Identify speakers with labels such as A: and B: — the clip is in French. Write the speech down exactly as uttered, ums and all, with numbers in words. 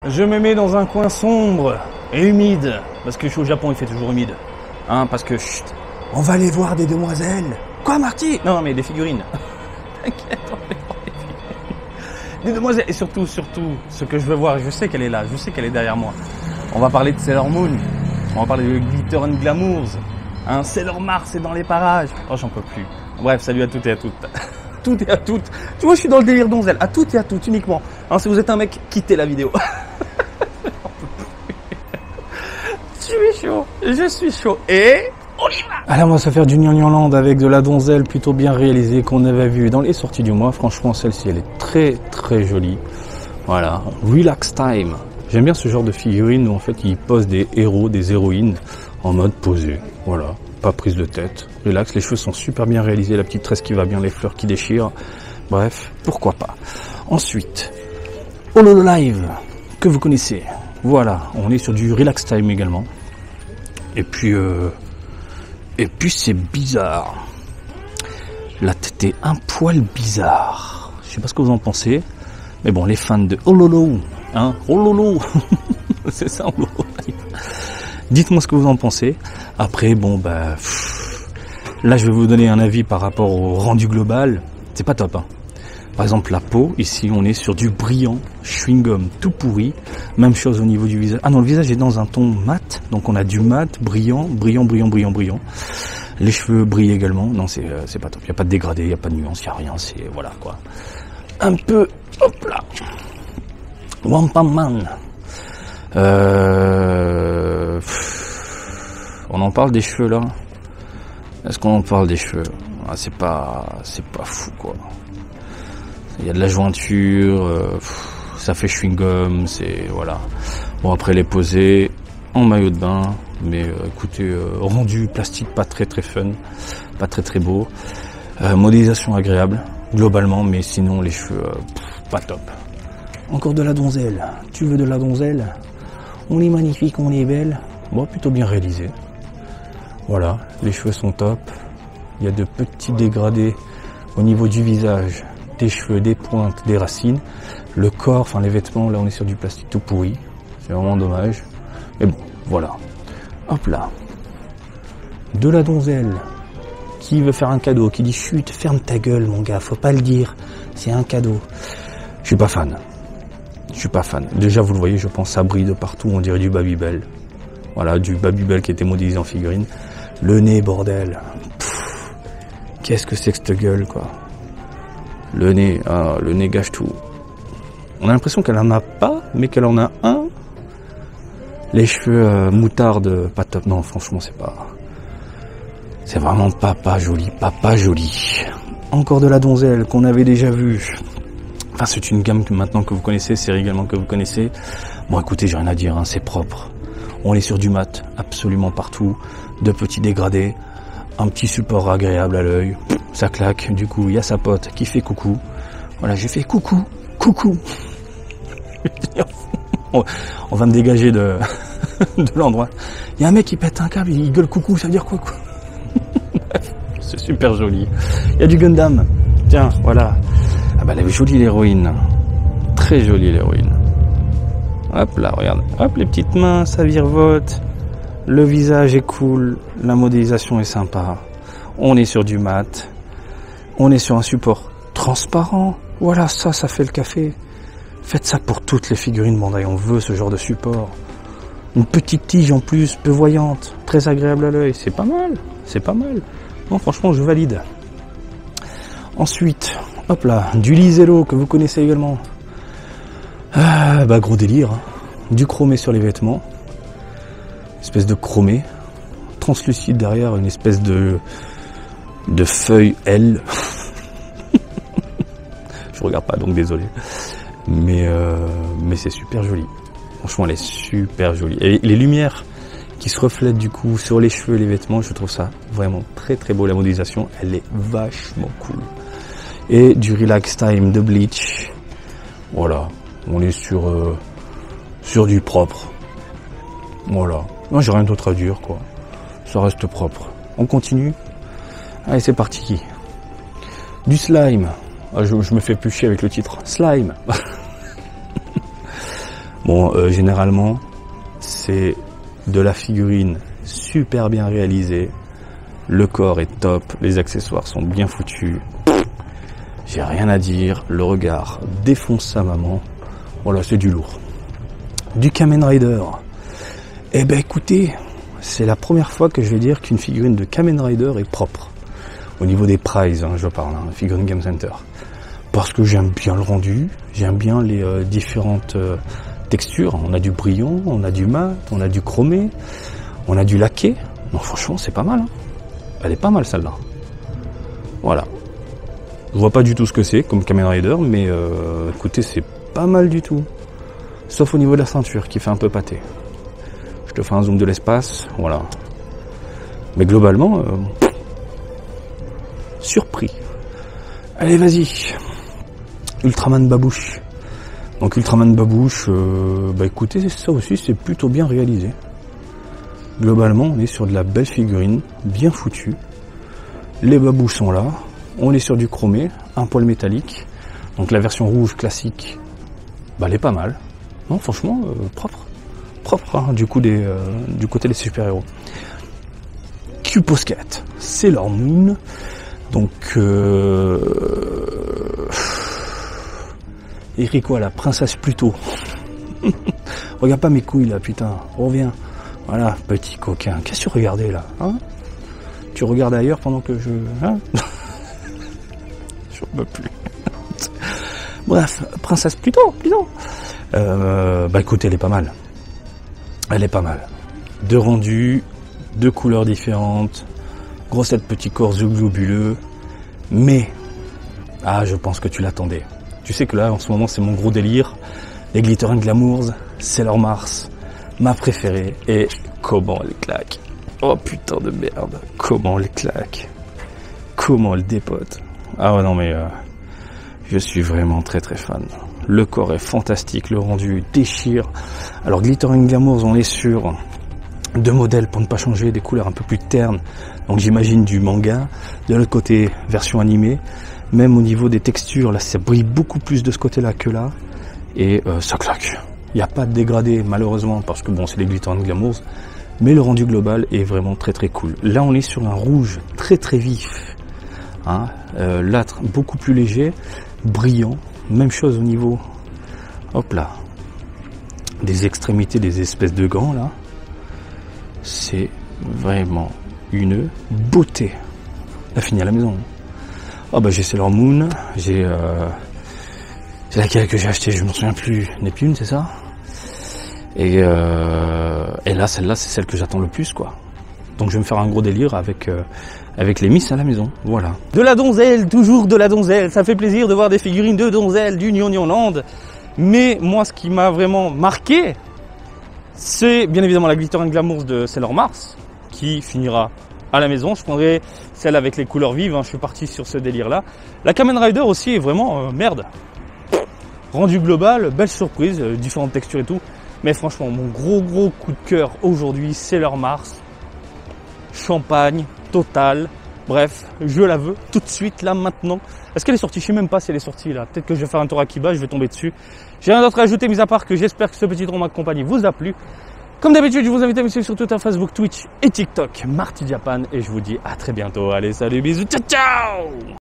A: je me mets dans un coin sombre et humide, parce que je suis au Japon, il fait toujours humide. Hein, parce que, chut, on va aller voir des demoiselles. Quoi, Marty? Non, mais des figurines. T'inquiète, on va aller voir des figurines. Des demoiselles, et surtout, surtout, ce que je veux voir, je sais qu'elle est là, je sais qu'elle est derrière moi. On va parler de Sailor Moon, on va parler de Glitter and Glamours, hein, Sailor Mars est dans les parages. Oh, j'en peux plus. Bref, salut à toutes et à toutes. Toutes et à toutes. Tu vois, je suis dans le délire donzelle. À toutes et à toutes, uniquement. Hein, si vous êtes un mec, quittez la vidéo. Je suis chaud. Je suis chaud. Et on y va. Alors, on va se faire du Gnangnan avec de la donzelle plutôt bien réalisée qu'on avait vu dans les sorties du mois. Franchement, celle-ci, elle est très, très jolie. Voilà. Relax Time. J'aime bien ce genre de figurine où, en fait, ils posent des héros, des héroïnes en mode posé. Voilà. Pas prise de tête, relax, les cheveux sont super bien réalisés, la petite tresse qui va bien, les fleurs qui déchirent, bref, pourquoi pas. Ensuite, Hololive, que vous connaissez, voilà, on est sur du relax time également, et puis, euh, et puis c'est bizarre, la tête est un poil bizarre, je sais pas ce que vous en pensez, mais bon, les fans de Hololo, hein, Hololo, c'est ça Hololive. Dites-moi ce que vous en pensez. Après, bon, bah, pff, là, je vais vous donner un avis par rapport au rendu global. C'est pas top, hein. Par exemple, la peau, ici, on est sur du brillant, chewing-gum tout pourri. Même chose au niveau du visage. Ah non, le visage est dans un ton mat. Donc, on a du mat, brillant, brillant, brillant, brillant, brillant. Les cheveux brillent également. Non, c'est, euh, c'est pas top. Il n'y a pas de dégradé, il n'y a pas de nuance, il n'y a rien. C'est, voilà, quoi. Un peu, hop là. Wampam Man. Euh, on en parle des cheveux là. Est-ce qu'on en parle des cheveux? Ah, c'est pas, c'est pas fou quoi. Il y a de la jointure, euh, ça fait chewing gum, c'est voilà. Bon après les poser en maillot de bain, mais euh, écoutez, euh, rendu plastique pas très très fun, pas très très beau. Euh, modélisation agréable globalement, mais sinon les cheveux euh, pff, pas top. Encore de la donzelle. Tu veux de la donzelle? On est magnifique, on est belle. Bon, plutôt bien réalisé. Voilà, les cheveux sont top. Il y a de petits dégradés au niveau du visage, des cheveux, des pointes, des racines. Le corps, enfin les vêtements, là on est sur du plastique tout pourri. C'est vraiment dommage. Mais bon, voilà. Hop là. De la donzelle. Qui veut faire un cadeau? Qui dit chut, ferme ta gueule mon gars, faut pas le dire. C'est un cadeau. Je suis pas fan. Je suis pas fan. Déjà, vous le voyez, je pense, ça brille de partout. On dirait du Babybel. Voilà, du Babybel qui était modélisé en figurine. Le nez, bordel. Pff, qu'est-ce que c'est que cette gueule, quoi. Le nez, ah, le nez gâche tout. On a l'impression qu'elle en a pas, mais qu'elle en a un. Les cheveux euh, moutarde, pas top. Non, franchement, c'est pas... C'est vraiment pas, pas joli, pas, pas joli. Encore de la donzelle qu'on avait déjà vue. Enfin, c'est une gamme que maintenant que vous connaissez, série également que vous connaissez. Bon, écoutez, j'ai rien à dire, hein, c'est propre. On est sur du mat, absolument partout. De petits dégradés, un petit support agréable à l'œil. Ça claque. Du coup, il y a sa pote qui fait coucou. Voilà, j'ai fait coucou, coucou. On va me dégager de, de l'endroit. Il y a un mec qui pète un câble, il gueule coucou, ça veut dire quoi, quoi? C'est super joli. Il y a du Gundam. Tiens, voilà. Ah bah elle est jolie l'héroïne, très jolie l'héroïne. Hop là, regarde, hop les petites mains, ça virevote, le visage est cool, la modélisation est sympa. On est sur du mat, on est sur un support transparent. Voilà, ça, ça fait le café. Faites ça pour toutes les figurines Bandai, on veut ce genre de support. Une petite tige en plus, peu voyante, très agréable à l'œil, c'est pas mal, c'est pas mal. Non, franchement, je valide. Ensuite, hop là, du Lisello que vous connaissez également. Ah, bah gros délire. Hein. Du chromé sur les vêtements. Espèce de chromé. Translucide derrière, une espèce de de feuille L. Je regarde pas, donc désolé. Mais euh, mais c'est super joli. Franchement, elle est super jolie. Et les lumières qui se reflètent du coup sur les cheveux et les vêtements, je trouve ça vraiment très très beau. La modélisation, elle est vachement cool. Et du Relax Time de Bleach. Voilà, on est sur euh, sur du propre. Voilà. Moi, j'ai rien d'autre à dire, quoi. Ça reste propre. On continue. Allez, c'est parti. Du slime. Ah, je, je me fais plus chier avec le titre. Slime. Bon, euh, généralement, c'est de la figurine super bien réalisée. Le corps est top, les accessoires sont bien foutus. J'ai rien à dire, le regard défonce sa maman. Voilà, c'est du lourd. Du Kamen Rider. Eh ben écoutez, c'est la première fois que je vais dire qu'une figurine de Kamen Rider est propre. Au niveau des prices, hein, je parle, hein, figurine Game Center. Parce que j'aime bien le rendu, j'aime bien les euh, différentes euh, textures. On a du brillant, on a du mat, on a du chromé, on a du laqué. Non, franchement, c'est pas mal. Hein. Elle est pas mal celle-là. Voilà. Je vois pas du tout ce que c'est comme Kamen Rider, mais euh, écoutez, c'est pas mal du tout. Sauf au niveau de la ceinture qui fait un peu pâté. Je te fais un zoom de l'espace, voilà. Mais globalement, euh, surpris. Allez, vas-y. Ultraman Babouche. Donc Ultraman Babouche, euh, bah écoutez, ça aussi c'est plutôt bien réalisé. Globalement, on est sur de la belle figurine, bien foutue. Les babouches sont là. On est sur du chromé, un poil métallique. Donc la version rouge classique, bah elle est pas mal. Non, franchement, euh, propre. Propre, hein, du coup des, euh, du côté des super-héros. Q-Poscat, Sailor Moon. Donc, euh... écrit quoi, la princesse Pluto. Regarde pas mes couilles là, putain, reviens. Voilà, petit coquin. Qu'est-ce que tu regardais là, hein? Tu regardes ailleurs pendant que je... Hein? Je ne peux plus. Bref, princesse Pluto, Pluto. Euh, bah écoutez, elle est pas mal. Elle est pas mal. Deux rendus, deux couleurs différentes, grossette petit corps globuleux, mais... Ah, je pense que tu l'attendais. Tu sais que là, en ce moment, c'est mon gros délire. Les Glitter and Glamours, Sailor Mars, ma préférée, et comment elle claque. Oh putain de merde, comment elle claque. Comment elle dépote. Ah ouais, non mais... Euh, je suis vraiment très très fan. Le corps est fantastique, le rendu déchire. Alors Glitter and Glamours, on est sur deux modèles pour ne pas changer, des couleurs un peu plus ternes. Donc j'imagine du manga. De l'autre côté, version animée. Même au niveau des textures, là ça brille beaucoup plus de ce côté-là que là. Et euh, ça claque. Il n'y a pas de dégradé malheureusement parce que bon c'est les Glitter and Glamours. Mais le rendu global est vraiment très très cool. Là on est sur un rouge très très vif. Hein, euh, l'âtre beaucoup plus léger, brillant. Même chose au niveau, hop là, des extrémités, des espèces de gants là. C'est vraiment une beauté. Elle finit à la maison. Oh bah j'ai Sailor Moon, j'ai euh, c'est laquelle que j'ai acheté, je me souviens plus. Neptune, c'est ça. Et euh, et là celle-là c'est celle que j'attends le plus quoi. Donc je vais me faire un gros délire avec euh, avec les Miss à la maison, voilà. De la donzelle, toujours de la donzelle, ça fait plaisir de voir des figurines de donzelle du Gnognon Land. Mais moi ce qui m'a vraiment marqué, c'est bien évidemment la Glitter and Glamours de Sailor Mars, qui finira à la maison. Je prendrai celle avec les couleurs vives, hein. Je suis parti sur ce délire-là. La Kamen Rider aussi est vraiment euh, merde. Rendu global, belle surprise, euh, différentes textures et tout. Mais franchement, mon gros gros coup de cœur aujourd'hui, Sailor Mars. Champagne, total. Bref, je la veux tout de suite, là, maintenant. Est-ce qu'elle est sortie? Je sais même pas si elle est sortie, là. Peut-être que je vais faire un tour à Kiba, je vais tomber dessus. J'ai rien d'autre à ajouter, mis à part que j'espère que ce petit drama de compagnie vous a plu. Comme d'habitude, je vous invite à me suivre sur Twitter, Facebook, Twitch et TikTok, Marty Japan. Et je vous dis à très bientôt. Allez, salut, bisous, ciao, ciao!